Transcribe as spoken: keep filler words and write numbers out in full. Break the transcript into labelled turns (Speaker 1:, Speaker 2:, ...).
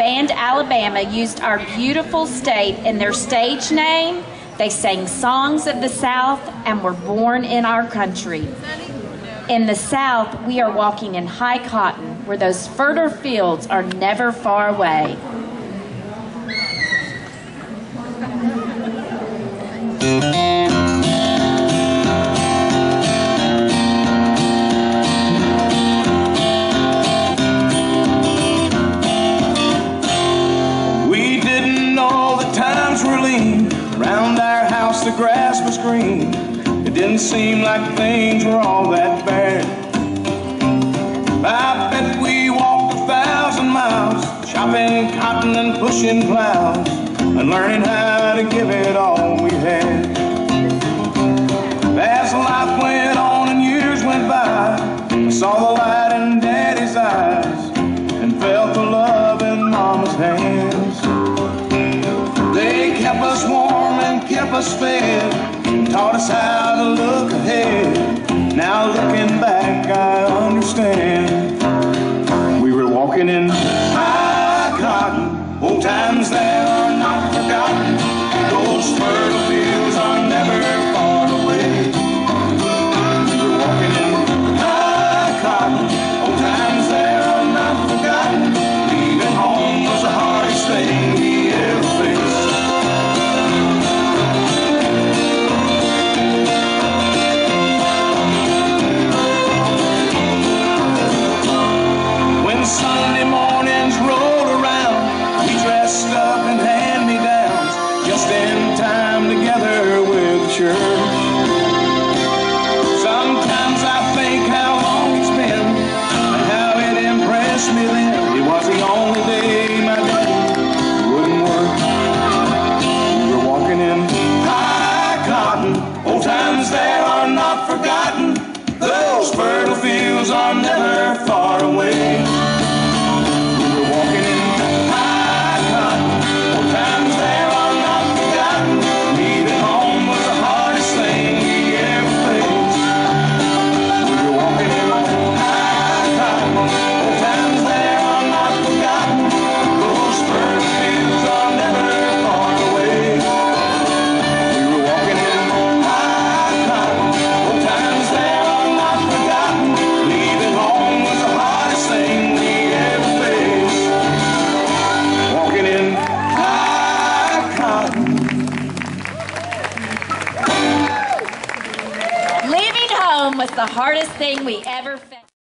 Speaker 1: band Alabama used our beautiful state in their stage name. They sang songs of the South and were born in our country. In the South, we are walking in high cotton, where those fertile fields are never far away.
Speaker 2: We didn't know the times were lean. Around our house the grass was green. It didn't seem like things were all that bad. I bet we walked a thousand miles, chopping cotton and pushing plows, and learning how to give it all we had. As life went on and years went by, I saw the light in Daddy's eyes and felt the love in Mama's hands. They kept us warm and kept us fed, and taught us how to look ahead. Now looking back, I understand. We were walking in high cotton, old times that are not forgotten. Those fertile fields are never far away. We were walking in high cotton, old times that are not forgotten. Leaving home was the hardest thing we ever faced. Sunday mornings rolled around, we dressed up in hand-me-downs, just in time together with the church. Sometimes I think how long it's been, and how it impressed me then. It was the only day my daddy wouldn't work. We were walking in high cotton, old times they are not forgotten. Those fertile fields are never far away.
Speaker 1: Leaving home was the hardest thing we ever faced.